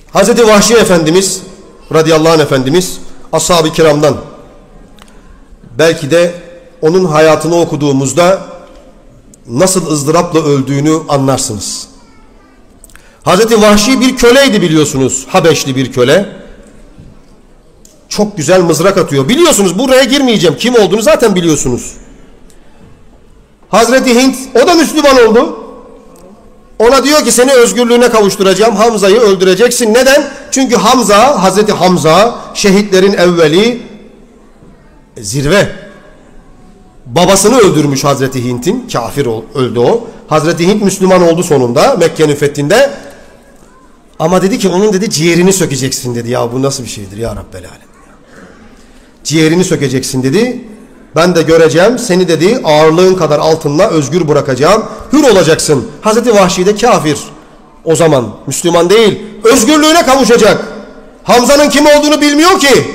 Hazreti Vahşi Efendimiz radıyallahu anh Efendimiz ashab-ı kiramdan, belki de onun hayatını okuduğumuzda nasıl ızdırapla öldüğünü anlarsınız. Hazreti Vahşi bir köleydi, biliyorsunuz. Habeşli bir köle. Çok güzel mızrak atıyor. Biliyorsunuz, buraya girmeyeceğim. Kim olduğunu zaten biliyorsunuz. Hazreti Hint, o da Müslüman oldu. Ona diyor ki seni özgürlüğüne kavuşturacağım. Hamza'yı öldüreceksin. Neden? Çünkü Hamza, Hazreti Hamza şehitlerin evveli, zirve. Babasını öldürmüş Hazreti Hint'in. Kafir öldü o. Hazreti Hint Müslüman oldu sonunda Mekke'nin fethinde. Ama dedi ki onun dedi ciğerini sökeceksin dedi. Ya bu nasıl bir şeydir ya Rabbel Alem. Ciğerini sökeceksin dedi. Ben de göreceğim seni dedi ağırlığın kadar altınla özgür bırakacağım. Hür olacaksın. Hazreti Vahşi de kafir. O zaman Müslüman değil. Özgürlüğüne kavuşacak. Hamza'nın kim olduğunu bilmiyor ki.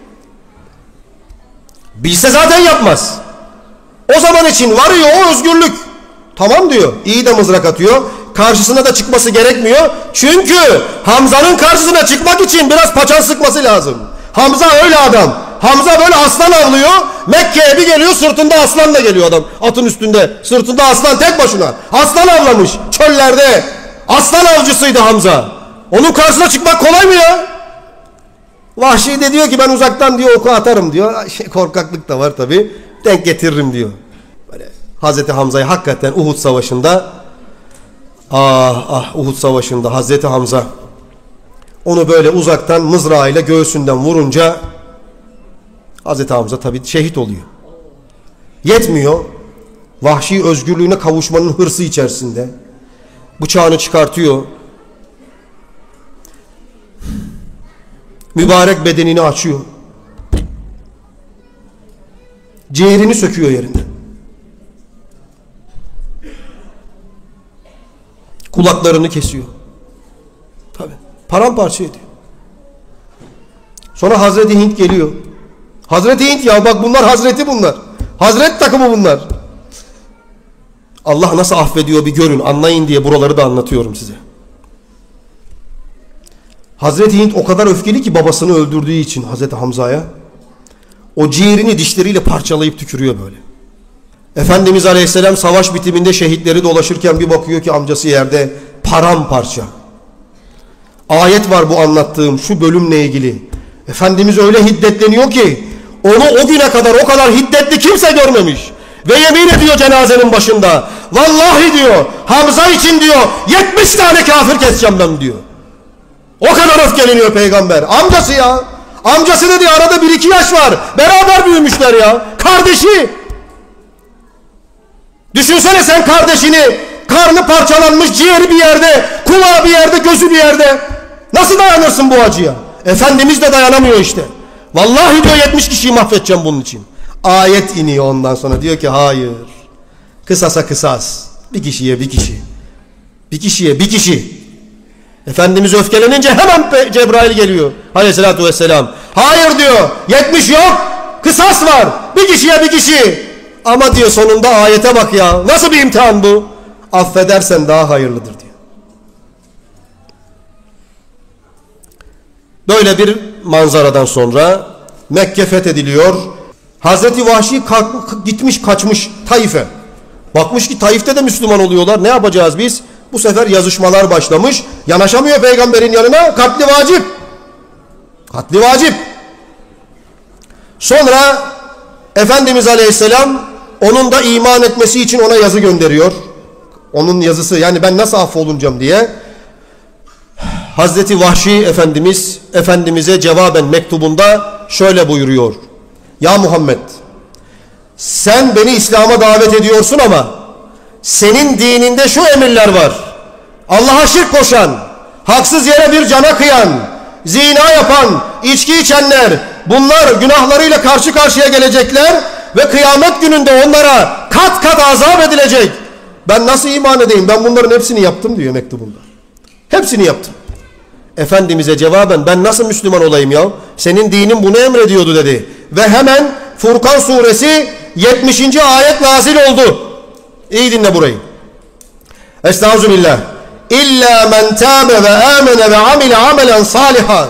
Bilse zaten yapmaz. O zaman için varıyor o özgürlük. Tamam diyor. İyi de mızrak atıyor. Karşısına da çıkması gerekmiyor. Çünkü Hamza'nın karşısına çıkmak için biraz paçan sıkması lazım. Hamza öyle adam. Hamza böyle aslan avlıyor. Mekke'ye bir geliyor, sırtında aslanla geliyor adam. Atın üstünde. Sırtında aslan tek başına. Aslan avlamış çöllerde. Aslan avcısıydı Hamza. Onun karşısına çıkmak kolay mı ya? Vahşi de diyor ki ben uzaktan diyor oku atarım diyor. Korkaklık da var tabi. Denk getiririm diyor. Böyle Hazreti Hamza'yı hakikaten Uhud Savaşı'nda, Uhud Savaşı'nda Hazreti Hamza onu böyle uzaktan mızrağıyla göğsünden vurunca Hazreti Hamza tabi şehit oluyor. Yetmiyor. Vahşi özgürlüğüne kavuşmanın hırsı içerisinde bıçağını çıkartıyor. Mübarek bedenini açıyor. Ciğerini söküyor yerinden. Kulaklarını kesiyor. Tabii. Paramparça ediyor. Sonra Hazreti Hint geliyor. Hazreti Hint ya bak bunlar Hazreti bunlar. Hazret takımı bunlar. Allah nasıl affediyor bir görün, anlayın diye buraları da anlatıyorum size. Hazreti Hint o kadar öfkeli ki babasını öldürdüğü için Hazreti Hamza'ya. O ciğerini dişleriyle parçalayıp tükürüyor böyle. Efendimiz Aleyhisselam savaş bitiminde şehitleri dolaşırken bir bakıyor ki amcası yerde paramparça. Ayet var bu anlattığım şu bölümle ilgili. Efendimiz öyle hiddetleniyor ki onu o güne kadar o kadar hiddetli kimse görmemiş. Ve yemin ediyor cenazenin başında. Vallahi diyor Hamza için diyor 70 tane kafir keseceğim ben diyor. O kadar öfkeleniyor peygamber. Amcası ya. Amcası dedi arada 1-2 yaş var. Beraber büyümüşler ya. Kardeşi. Düşünsene sen kardeşini, karnı parçalanmış, ciğeri bir yerde, kulağı bir yerde, gözü bir yerde. Nasıl dayanırsın bu acıya? Efendimiz de dayanamıyor işte. Vallahi diyor 70 kişiyi mahvedeceğim bunun için. Ayet iniyor ondan sonra diyor ki hayır. Kısasa kısas. Bir kişiye bir kişi. Bir kişiye bir kişi. Efendimiz öfkelenince hemen Cebrail geliyor. Aleyhissalatü vesselam. Hayır diyor 70 yok. Kısas var. Bir kişiye bir kişi. Ama diyor sonunda ayete bak ya. Nasıl bir imtihan bu? Affedersen daha hayırlıdır diyor. Böyle bir manzaradan sonra Mekke fethediliyor. Hazreti Vahşi gitmiş kaçmış Taif'e. Bakmış ki Taif'te de Müslüman oluyorlar. Ne yapacağız biz? Bu sefer yazışmalar başlamış. Yanaşamıyor peygamberin yanına. Katli vacip. Katli vacip. Sonra Efendimiz Aleyhisselam onun da iman etmesi için ona yazı gönderiyor. Onun yazısı yani ben nasıl affolunacağım diye. Hazreti Vahşi Efendimiz Efendimiz'e cevaben mektubunda şöyle buyuruyor. Ya Muhammed sen beni İslam'a davet ediyorsun ama senin dininde şu emirler var. Allah'a şirk koşan, haksız yere bir cana kıyan, zina yapan, içki içenler bunlar günahlarıyla karşı karşıya gelecekler ve kıyamet gününde onlara kat kat azap edilecek. Ben nasıl iman edeyim? Ben bunların hepsini yaptım diyor mektubunda. Hepsini yaptım. Efendimiz'e cevaben ben nasıl Müslüman olayım ya? Senin dinin bunu emrediyordu dedi. Ve hemen Furkan suresi 70. ayet nazil oldu. İyi dinle burayı. Estağfirullah. İlla men tâbe ve âmene ve amile amelen salihan.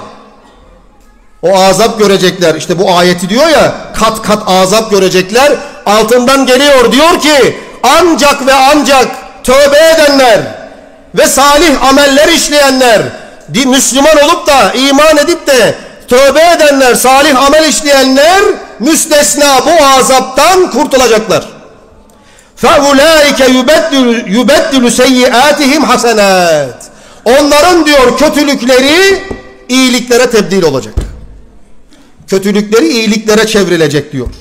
O azap görecekler. İşte bu ayeti diyor ya, kat kat azap görecekler. Altından geliyor, diyor ki ancak ve ancak tövbe edenler ve salih ameller işleyenler, Müslüman olup da iman edip de tövbe edenler, salih amel işleyenler müstesna bu azaptan kurtulacaklar. فَاُولَٰئِكَ يُبَدِّلُ سَيِّئَاتِهِمْ حَسَنَاتٍ. Onların diyor kötülükleri iyiliklere tebdil olacak. Kötülükleri iyiliklere çevrilecek diyor.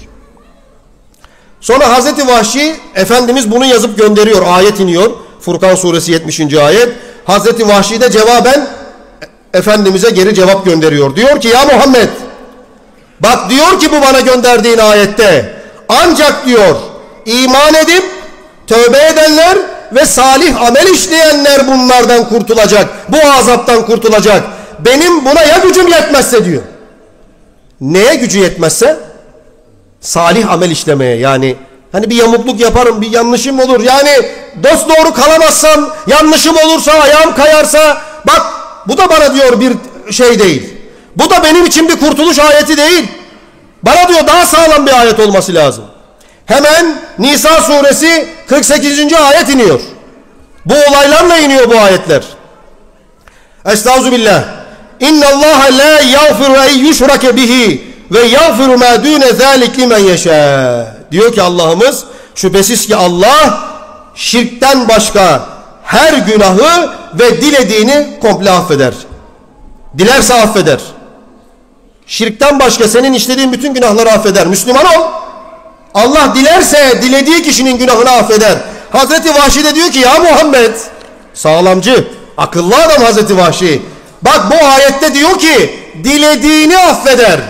Sonra Hazreti Vahşi Efendimiz bunu yazıp gönderiyor. Ayet iniyor. Furkan suresi 70. ayet. Hazreti Vahşi de cevaben Efendimiz'e geri cevap gönderiyor. Diyor ki ya Muhammed, bak diyor ki bu bana gönderdiğin ayette ancak diyor iman edip tövbe edenler ve salih amel işleyenler bunlardan kurtulacak. Bu azaptan kurtulacak. Benim buna ya gücüm yetmezse diyor. Neye gücü yetmezse? Salih amel işlemeye, yani hani bir yamukluk yaparım, bir yanlışım olur, yani dosdoğru kalamazsam, yanlışım olursa, ayağım kayarsa, bak bu da bana diyor bir şey değil. Bu da benim için bir kurtuluş ayeti değil. Bana diyor daha sağlam bir ayet olması lazım. Hemen Nisa suresi 48. ayet iniyor. Bu olaylarla iniyor bu ayetler. Estağfirullah. İnna Allah la yaghfiru en yushrake bihi ve yaghfiru ma dune zalik limen yasha. Diyor ki Allah'ımız, şüphesiz ki Allah şirkten başka her günahı ve dilediğini komple affeder. Dilerse affeder. Şirkten başka senin işlediğin bütün günahları affeder. Müslüman ol. Allah dilerse dilediği kişinin günahını affeder. Hazreti Vahşi de diyor ki ya Muhammed, sağlamcı, akıllı adam Hazreti Vahşi. Bak bu ayette diyor ki dilediğini affeder.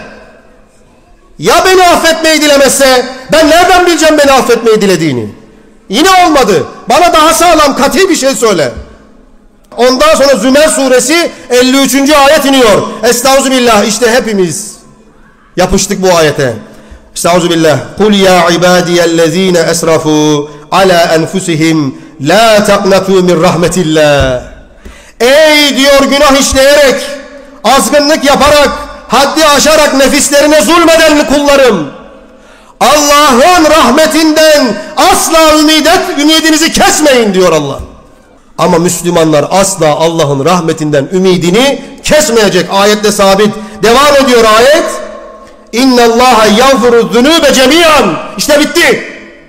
Ya beni affetmeyi dilemezse ben nereden bileceğim beni affetmeyi dilediğini? Yine olmadı. Bana daha sağlam, kat'i bir şey söyle. Ondan sonra Zümer suresi 53. ayet iniyor. Estağfirullah. İşte hepimiz yapıştık bu ayete. Estağfirullah. Kul ya ibadiyellezine esrafu ala enfusihim la taqnatu min rahmetillah. Ey diyor günah işleyerek, azgınlık yaparak, haddi aşarak nefislerine zulmeden kullarım, Allah'ın rahmetinden asla ümidinizi kesmeyin diyor Allah. Ama Müslümanlar asla Allah'ın rahmetinden ümidini kesmeyecek. Ayette sabit. Devam ediyor ayet. İnna Allaha yağfiru zunube cemiyan. İşte bitti.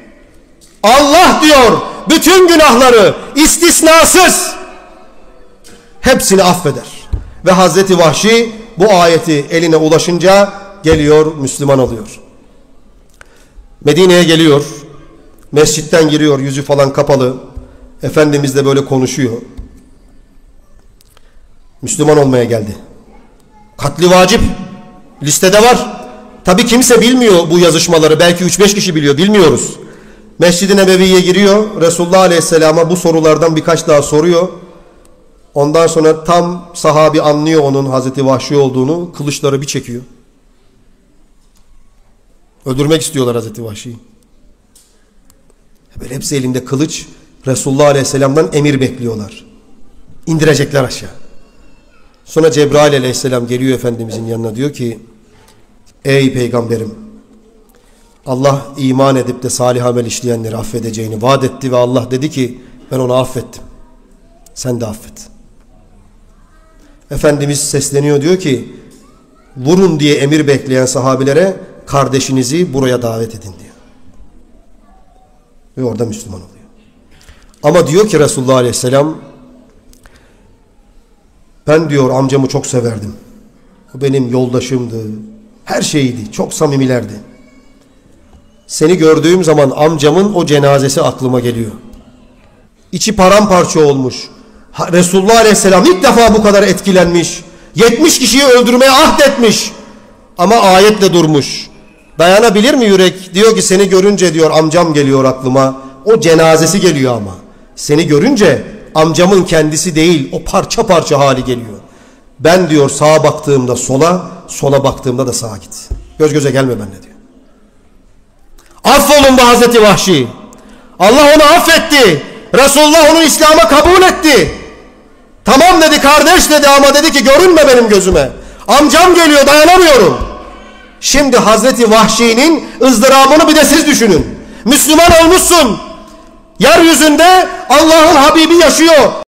Allah diyor bütün günahları istisnasız hepsini affeder. Ve Hazreti Vahşi bu ayeti eline ulaşınca geliyor, Müslüman oluyor. Medine'ye geliyor. Mescitten giriyor, yüzü falan kapalı. Efendimiz de böyle konuşuyor. Müslüman olmaya geldi. Katli vacip. Listede var. Tabi kimse bilmiyor bu yazışmaları. Belki 3-5 kişi biliyor. Bilmiyoruz. Mescid-i Nebevi'ye giriyor. Resulullah Aleyhisselam'a bu sorulardan birkaç daha soruyor. Ondan sonra tam sahabi anlıyor onun Hazreti Vahşi olduğunu. Kılıçları bir çekiyor. Öldürmek istiyorlar Hazreti Vahşi'yi. Böyle hepsi elinde kılıç. Resulullah Aleyhisselam'dan emir bekliyorlar. İndirecekler aşağı. Sonra Cebrail Aleyhisselam geliyor Efendimizin yanına, diyor ki ey peygamberim, Allah iman edip de salih amel işleyenleri affedeceğini vaat etti ve Allah dedi ki ben onu affettim. Sen de affet. Efendimiz sesleniyor, diyor ki vurun diye emir bekleyen sahabilere kardeşinizi buraya davet edin diyor. Ve orada Müslüman oluyor. Ama diyor ki Resulullah Aleyhisselam, ben diyor amcamı çok severdim. O benim yoldaşımdı. Her şeydi. Çok samimilerdi. Seni gördüğüm zaman amcamın o cenazesi aklıma geliyor. İçi paramparça olmuş. Resulullah Aleyhisselam ilk defa bu kadar etkilenmiş. 70 kişiyi öldürmeye ahdetmiş. Ama ayetle durmuş. Dayanabilir mi yürek? Diyor ki seni görünce diyor amcam geliyor aklıma. O cenazesi geliyor ama. Seni görünce amcamın kendisi değil, o parça parça hali geliyor. Ben diyor sağa baktığımda sola, sola baktığımda da sağa git. Göz göze gelme benimle diyor. Affolundu Hazreti Vahşi. Allah onu affetti. Resulullah onu İslam'a kabul etti. Tamam dedi, kardeş dedi, ama dedi ki görünme benim gözüme. Amcam geliyor, dayanamıyorum. Şimdi Hazreti Vahşi'nin ızdırabını bir de siz düşünün. Müslüman olmuşsun. Yeryüzünde Allah'ın Habibi yaşıyor.